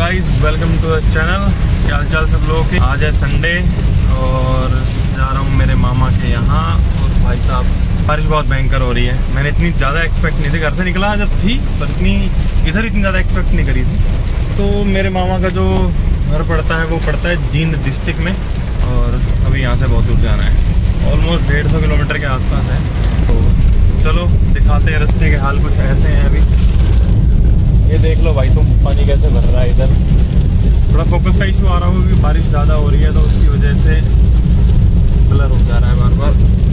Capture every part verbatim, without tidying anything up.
Guys, welcome to the channel. क्या हाल चाल सब लोगों के। आज है संडे और जा रहा हूँ मेरे मामा के यहाँ। और भाई साहब बारिश बहुत भयंकर हो रही है। मैंने इतनी ज़्यादा एक्सपेक्ट नहीं थी, घर से निकला जब थी पर इतनी इधर इतनी ज़्यादा एक्सपेक्ट नहीं करी थी। तो मेरे मामा का जो घर पड़ता है वो पड़ता है जींद डिस्ट्रिक्ट में, और अभी यहाँ से बहुत दूर जाना है, ऑलमोस्ट डेढ़ सौ किलोमीटर के आसपास है। तो चलो दिखाते हैं रास्ते के हाल। कुछ ऐसे हैं अभी, ये देख लो भाई तुम, पानी कैसे भर रहा है इधर। थोड़ा फोकस का इशू आ रहा होगा क्योंकि बारिश ज़्यादा हो रही है, तो उसकी वजह से ब्लर हो जा रहा है बार बार।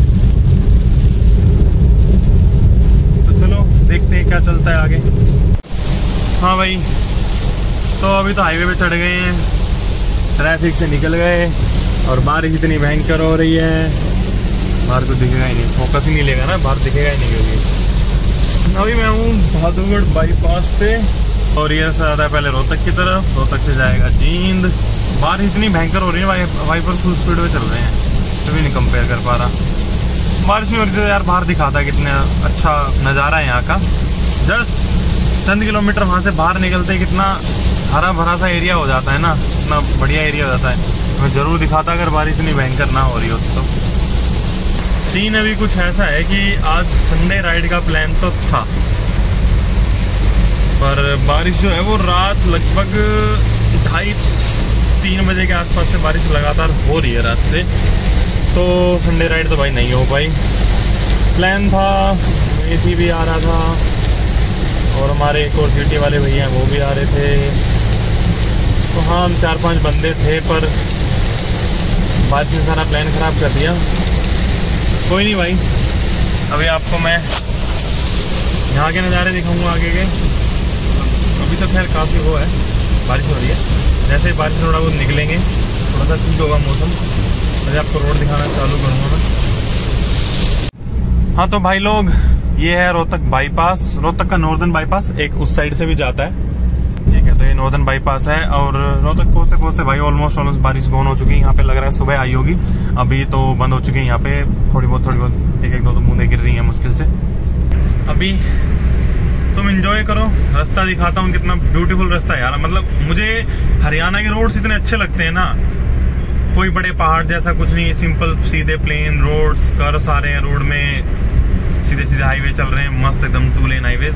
तो चलो देखते हैं क्या चलता है आगे। हाँ भाई, तो अभी तो हाईवे पे चढ़ गए हैं, ट्रैफिक से निकल गए और बारिश इतनी भयंकर हो रही है, बाहर को दिखेगा ही नहीं, फोकस ही नहीं लेगा ना, बाहर दिखेगा ही नहीं। क्योंकि अभी मैं हूँ बहादुरगढ़ बाईपास पे और ये से आता है पहले रोहतक की तरफ, रोहतक से जाएगा जींद। बारिश इतनी भयंकर हो रही है, वाइपर फुल स्पीड में चल रहे हैं, कभी नहीं कंपेयर कर पा रहा। बारिश नहीं हो रही थी यार, बाहर दिखाता है कितना अच्छा नज़ारा है यहाँ का। जस्ट चंद किलोमीटर वहाँ से बाहर निकलते ही कितना हरा भरा सा एरिया हो जाता है ना, इतना बढ़िया एरिया हो जाता है। मैं ज़रूर दिखाता अगर बारिश इतनी भयंकर ना हो रही हो तो। सीन अभी कुछ ऐसा है कि आज संडे राइड का प्लान तो था, पर बारिश जो है वो रात लगभग ढाई तीन बजे के आसपास से बारिश लगातार हो रही है रात से। तो संडे राइड तो भाई नहीं हो पाई। प्लान था, मेथी भी आ रहा था और हमारे एक और सिटी वाले भैया हैं वो भी आ रहे थे। तो हाँ, हम चार पांच बंदे थे, पर बारिश ने सारा प्लान ख़राब कर दिया। कोई नहीं भाई, अभी आपको मैं यहाँ के नज़ारे दिखाऊंगा आगे के। अभी तो खैर काफ़ी वो है, बारिश हो रही है। जैसे ही बारिश थोड़ा बहुत निकलेंगे, थोड़ा सा ठीक होगा मौसम, अभी आपको रोड दिखाना चालू करूँगा मैं। हाँ तो भाई लोग, ये है रोहतक बाईपास, रोहतक का नॉर्दर्न बाईपास, एक उस साइड से भी जाता है, ठीक है। तो ये नॉर्दर्न बाईपास है और रोहतक पहुँचते पहुँचते भाई ऑलमोस्ट ऑलमोस्ट बारिश गौन हो चुकी है। यहाँ पे लग रहा है सुबह आई होगी, अभी तो बंद हो चुकी है। यहाँ पे थोड़ी बहुत थोड़ी बहुत एक एक दो दो बूंदे गिर रही हैं मुश्किल से। अभी तुम एंजॉय करो, रास्ता दिखाता हूँ कितना ब्यूटीफुल रास्ता है यार। मतलब मुझे हरियाणा के रोड्स इतने अच्छे लगते हैं ना, कोई बड़े पहाड़ जैसा कुछ नहीं, सिंपल सीधे प्लेन रोड्स, कर्व्स आ रहे हैं रोड में, सीधे सीधे हाईवे चल रहे हैं, मस्त एकदम टू लेन हाईवे।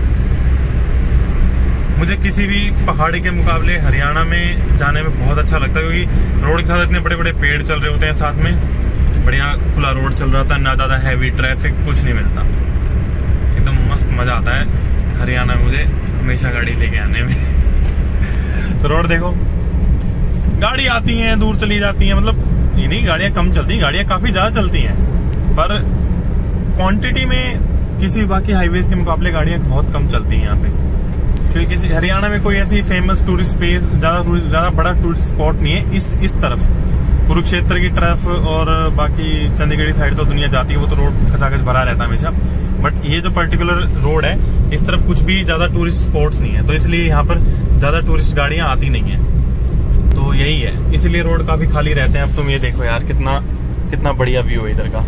मुझे किसी भी पहाड़ी के मुकाबले हरियाणा में जाने में बहुत अच्छा लगता है, क्योंकि रोड के साथ इतने बड़े बड़े पेड़ चल रहे होते हैं, साथ में बढ़िया खुला रोड चल रहा था, ना ज़्यादा हैवी ट्रैफिक, कुछ नहीं मिलता, एकदम मस्त मज़ा आता है हरियाणा में मुझे हमेशा गाड़ी लेके आने में। तो रोड देखो, गाड़ी आती हैं दूर चली जाती हैं, मतलब ये नहीं गाड़ियाँ कम चलती, गाड़ियाँ काफ़ी ज़्यादा चलती हैं, पर क्वांटिटी में किसी बाकी हाईवेज के मुकाबले गाड़ियाँ बहुत कम चलती हैं यहाँ पे। क्योंकि किसी हरियाणा में कोई ऐसी फेमस टूरिस्ट प्लेस, ज़्यादा ज़्यादा बड़ा टूरिस्ट स्पॉट नहीं है इस इस तरफ। कुरुक्षेत्र की तरफ और बाकी चंडीगढ़ साइड तो दुनिया जाती है, वो तो रोड खचाखच भरा रहता है हमेशा। बट ये जो पर्टिकुलर रोड है, इस तरफ कुछ भी ज़्यादा टूरिस्ट स्पॉट्स नहीं है, तो इसलिए यहाँ पर ज़्यादा टूरिस्ट गाड़ियाँ आती नहीं है। तो यही है, इसलिए रोड काफ़ी खाली रहते हैं। अब तुम ये देखो यार, कितना कितना बढ़िया व्यू है इधर का,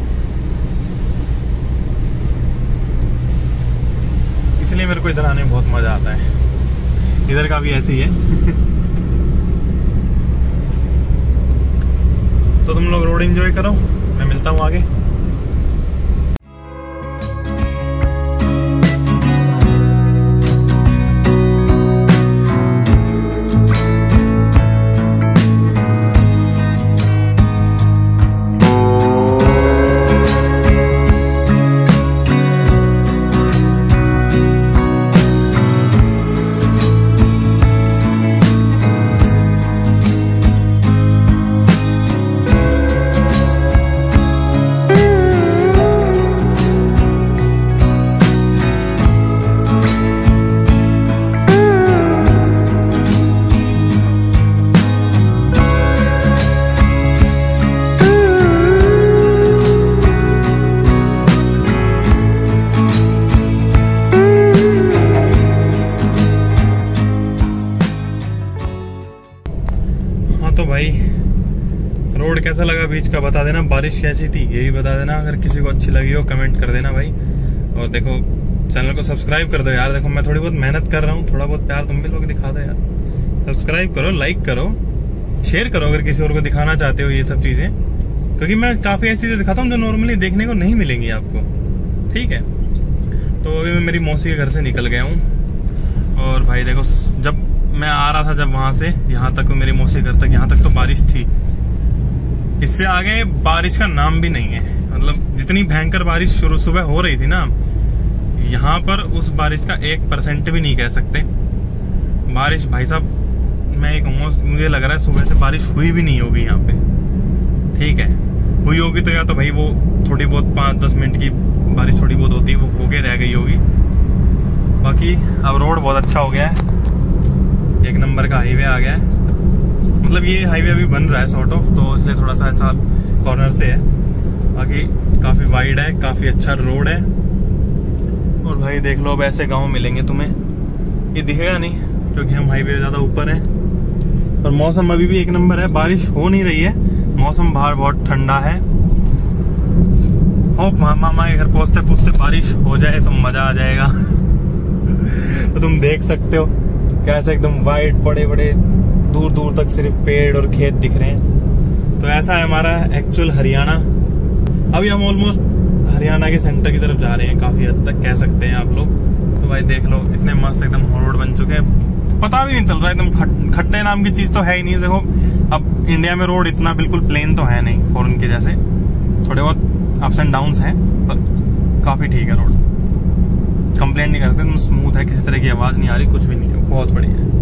इसलिए मेरे को इधर आने में बहुत मजा आता है। इधर का भी ऐसे ही है। तो तुम लोग रोड एंजॉय करो, मैं मिलता हूँ आगे। तो भाई रोड कैसा लगा बीच का बता देना, बारिश कैसी थी ये भी बता देना, अगर किसी को अच्छी लगी हो कमेंट कर देना भाई। और देखो चैनल को सब्सक्राइब कर दो यार, देखो मैं थोड़ी बहुत मेहनत कर रहा हूँ, थोड़ा बहुत प्यार तुम भी लोग दिखा दो यार, सब्सक्राइब करो, लाइक करो, शेयर करो अगर किसी और को दिखाना चाहते हो ये सब चीजें, क्योंकि मैं काफी ऐसी चीजें दिखाता हूँ जो नॉर्मली देखने को नहीं मिलेंगी आपको। ठीक है, तो अभी मैं मेरी मौसी के घर से निकल गया हूँ और भाई देखो, जब मैं आ रहा था जब वहां से यहाँ तक, मेरी मौसी के घर तक, यहाँ तक तो बारिश थी, इससे आगे बारिश का नाम भी नहीं है। मतलब जितनी भयंकर बारिश शुरू सुबह हो रही थी ना, यहाँ पर उस बारिश का एक परसेंट भी नहीं कह सकते। बारिश भाई साहब, मैं एक मुझे लग रहा है सुबह से बारिश हुई भी नहीं होगी यहाँ पे। ठीक है, हुई होगी तो या तो भाई वो थोड़ी बहुत पाँच दस मिनट की बारिश थोड़ी बहुत होती है, वो होके रह गई होगी। बाकी अब रोड बहुत अच्छा हो गया है, एक नंबर का हाईवे आ गया है। मतलब ये हाईवे अभी बन रहा है सॉर्ट ऑफ, तो इसलिए थोड़ा सा ऐसा कॉर्नर से है। बाकी काफी वाइड है, काफी अच्छा रोड है। और भाई देख लो, अब ऐसे गांव मिलेंगे तुम्हें, ये दिखेगा नहीं क्योंकि हम हाईवे ज्यादा ऊपर हैं। पर मौसम अभी भी एक नंबर है, बारिश हो नहीं रही है, मौसम बाहर बहुत ठंडा है। होप मामा के घर पहुंचते पहुंचते बारिश हो जाए तो मजा आ जाएगा। तो तुम देख सकते हो कैसे एकदम वाइड, बड़े बड़े दूर दूर तक सिर्फ पेड़ और खेत दिख रहे हैं। तो ऐसा है हमारा एक्चुअल हरियाणा। अभी हम ऑलमोस्ट हरियाणा के सेंटर की तरफ जा रहे हैं, काफी हद तक कह सकते हैं आप लोग। तो भाई देख लो, इतने मस्त एकदम रोड बन चुके हैं, पता भी नहीं चल रहा है, एकदम खट्टे नाम की चीज तो है ही नहीं। देखो अब इंडिया में रोड इतना बिल्कुल प्लेन तो है नहीं फॉरेन के जैसे, थोड़े बहुत अप्स एंड डाउन्स हैं, पर काफी ठीक है रोड। कंप्लेंट नहीं कर सकते, एकदम स्मूथ है, किसी तरह की आवाज नहीं आ रही, कुछ भी नहीं है, बहुत बढ़िया है।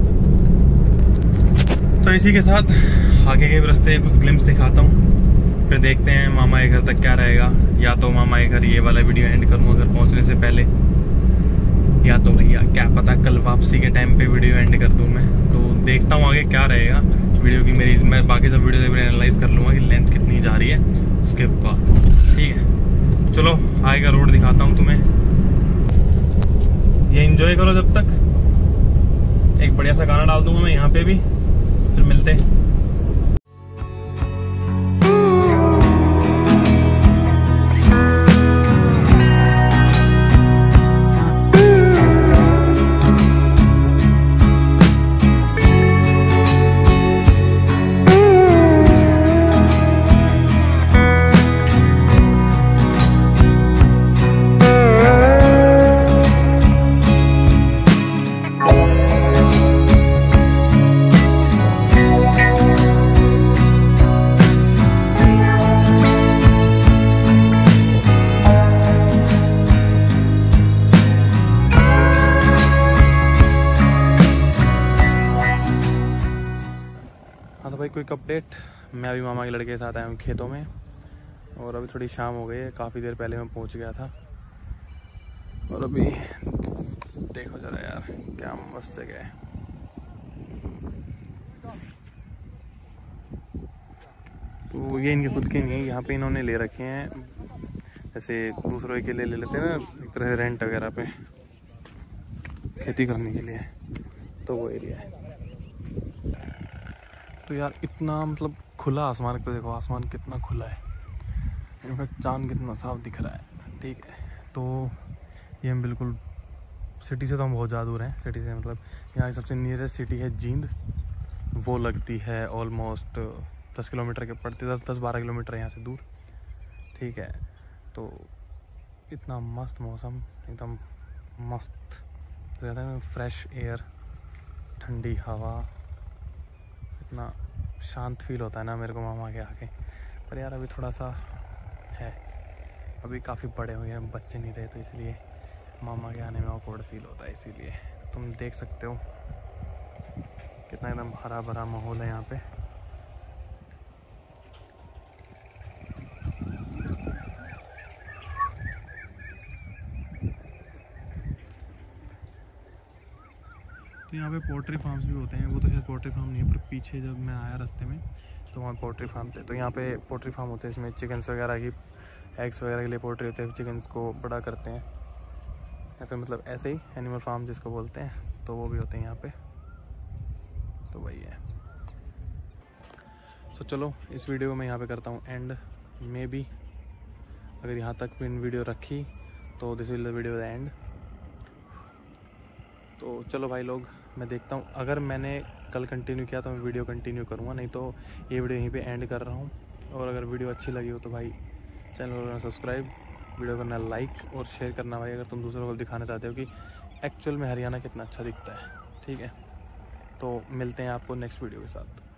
तो इसी के साथ आगे के रास्ते कुछ ग्लिम्स दिखाता हूँ, फिर देखते हैं मामा के घर तक क्या रहेगा। या तो मामा के घर ये वाला वीडियो एंड करूँगा घर पहुँचने से पहले, या तो भैया क्या पता कल वापसी के टाइम पे वीडियो एंड कर दूँ मैं। तो देखता हूँ आगे क्या रहेगा वीडियो की मेरी। मैं बाकी सब वीडियो से एनालाइज कर लूँगा कि लेंथ कितनी जा रही है उसके बाद। ठीक है, चलो आगे का रोड दिखाता हूँ तुम्हें, ये एंजॉय करो जब तक। एक बढ़िया सा गाना डाल दूंगा मैं यहाँ पे भी, फिर मिलते हैं। भाई क्विक अपडेट, मैं अभी मामा के लड़के के साथ आया हूँ खेतों में, और अभी थोड़ी शाम हो गई है, काफ़ी देर पहले मैं पहुँच गया था। और अभी देखो जरा यार क्या मस्त जगह है। तो ये इनके खुद के नहीं है, यहाँ पे इन्होंने ले रखे हैं, जैसे दूसरों के लिए ले लेते हैं ना एक तरह से रेंट वगैरह पे खेती करने के लिए, तो वो एरिया है। तो यार इतना मतलब खुला आसमान पे देखो, आसमान कितना खुला है, इनफैक्ट चांद कितना साफ दिख रहा है। ठीक है, तो ये हम बिल्कुल सिटी से तो हम बहुत ज़्यादा दूर हैं। सिटी से मतलब यहाँ की सबसे नियरेस्ट सिटी है जींद, वो लगती है ऑलमोस्ट दस किलोमीटर के पड़ते, दस दस बारह किलोमीटर यहाँ से दूर। ठीक है, तो इतना मस्त मौसम, एकदम मस्त, ज़्यादा फ्रेश एयर, ठंडी हवा, इतना शांत फील होता है ना मेरे को मामा के आके। पर यार अभी थोड़ा सा है, अभी काफ़ी बड़े हुए हैं, बच्चे नहीं रहे, तो इसलिए मामा के आने में ऑकवर्ड फील होता है। इसीलिए तुम देख सकते हो कितना एकदम हरा भरा माहौल है यहाँ पे। तो यहाँ पे पोल्ट्री फार्म्स भी होते हैं, वो तो शायद पोल्ट्री फार्म नहीं है, पर पीछे जब मैं आया रास्ते में तो वहाँ पोल्ट्री फार्म थे। तो यहाँ पे पोल्ट्री फार्म होते हैं, इसमें चिकन्स वगैरह की एग्स वगैरह के लिए पोल्ट्री होते हैं, चिकन्स को बड़ा करते हैं, या फिर मतलब ऐसे ही एनिमल फार्म जिसको बोलते हैं, तो वो भी होते हैं यहाँ पे। तो वही है। तो चलो इस वीडियो को मैं यहाँ पे करता हूँ एंड। मे बी अगर यहाँ तक भी वीडियो रखी तो this will the video the end. तो चलो भाई लोग, मैं देखता हूँ, अगर मैंने कल कंटिन्यू किया तो मैं वीडियो कंटिन्यू करूँगा, नहीं तो ये वीडियो यहीं पे एंड कर रहा हूँ। और अगर वीडियो अच्छी लगी हो तो भाई चैनल को करना सब्सक्राइब, वीडियो करना लाइक और शेयर करना भाई, अगर तुम दूसरों को दिखाना चाहते हो कि एक्चुअल में हरियाणा कितना अच्छा दिखता है। ठीक है, तो मिलते हैं आपको नेक्स्ट वीडियो के साथ।